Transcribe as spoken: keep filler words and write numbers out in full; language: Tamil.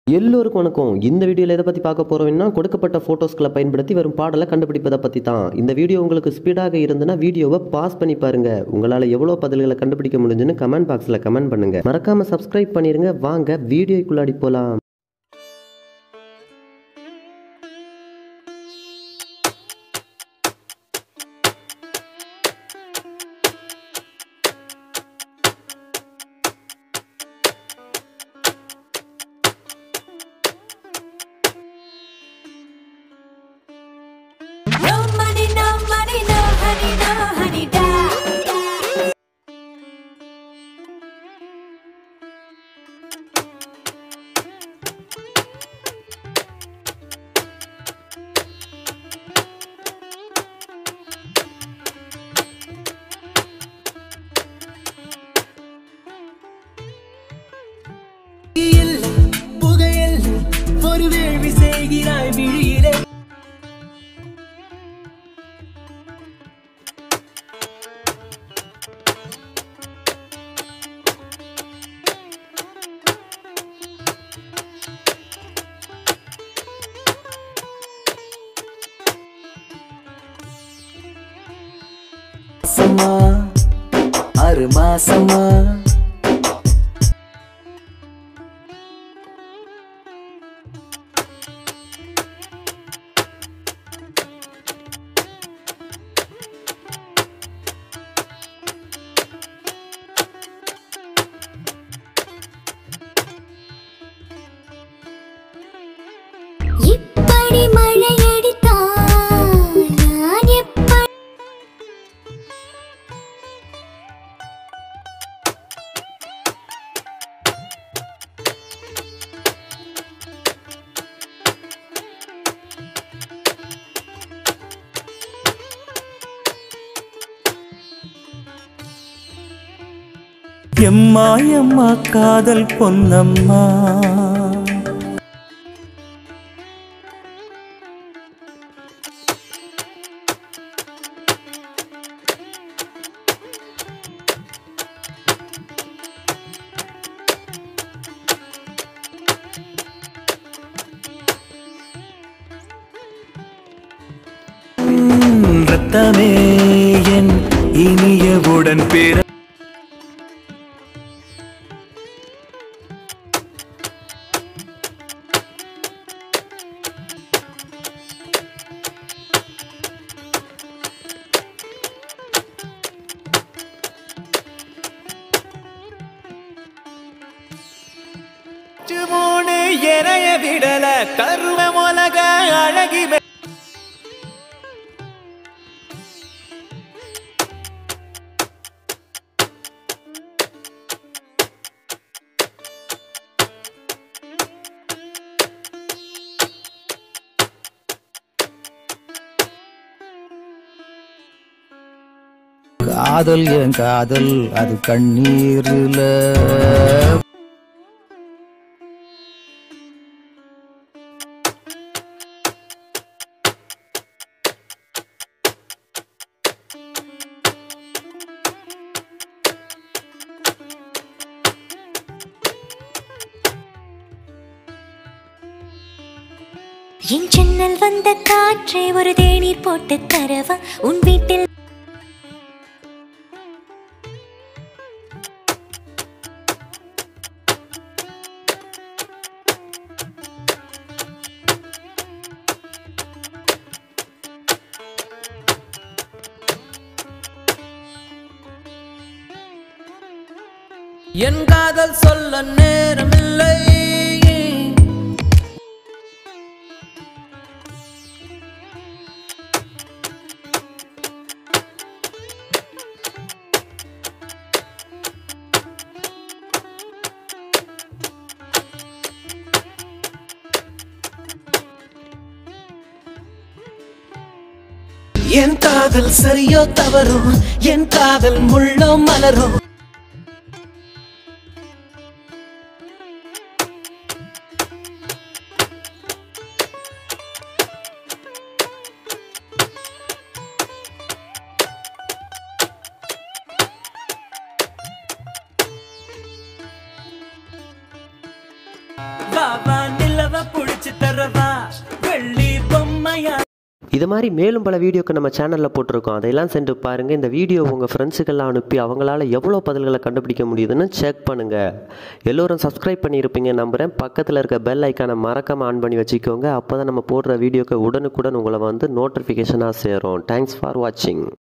எல்லோருக்கும் வணக்கம். இந்த வீடியோவில் எதை பற்றி பார்க்க போகிறோம்னா, கொடுக்கப்பட்ட ஃபோட்டோஸ்களை பயன்படுத்தி வரும் பாடலை கண்டுபிடிப்பதை பற்றி தான். இந்த வீடியோ உங்களுக்கு ஸ்பீடாக இருந்ததுன்னா வீடியோவை பாஸ் பண்ணி பாருங்க. உங்களால் எவ்வளோ பதில்களை கண்டுபிடிக்க முடிஞ்சுன்னு கமெண்ட் பாக்ஸில் கமெண்ட் பண்ணுங்க. மறக்காம சப்ஸ்கிரைப் பண்ணிருங்க. வாங்க வீடியோக்குள்ளாடி போகலாம். ஒரு வேள்வி செய்கிறாய் விழியிலே மாசமா ஆறு மாசமா இப்படி மழை அடித்தால் நான் எப்படி எம்மா எம்மா காதல் பொன்னம்மா ரத்தமே என் இனியவுடன் பிற எனைய விடல கருவ மொலக அழகி காதல் என் காதல் அது கண்ணீர்ல என் ஜன்னல் வந்த காற்றை ஒரு தேநீர் போட்டு தரவா உன் வீட்டில் என் காதல் சொல்ல நேரமில்லை என் காதல் சரியோ தவறோ என் காதல் முள்ளோ மலரோ Baba வச்சு தரவா வெள்ளி பொம்மையா. இது மாதிரி மேலும் பல வீடியோக்கு நம்ம சேனலில் போட்டிருக்கோம், அதையெல்லாம் சென்று பாருங்கள். இந்த வீடியோ உங்கள் ஃப்ரெண்ட்ஸுக்கெல்லாம் அனுப்பி அவங்களால எவ்வளோ பதில்களை கண்டுபிடிக்க முடியுதுன்னு செக் பண்ணுங்கள். எல்லோரும் சப்ஸ்கிரைப் பண்ணியிருப்பீங்க நம்புகிறேன். பக்கத்தில் இருக்க பெல் ஐக்கானை மறக்காமல் ஆன் பண்ணி வச்சுக்கோங்க. அப்போ தான் நம்ம போடுற வீடியோக்கு உடனுக்குடன் உங்களை வந்து நோட்டிஃபிகேஷனாக சேரும். தேங்க்ஸ் ஃபார் வாட்சிங்.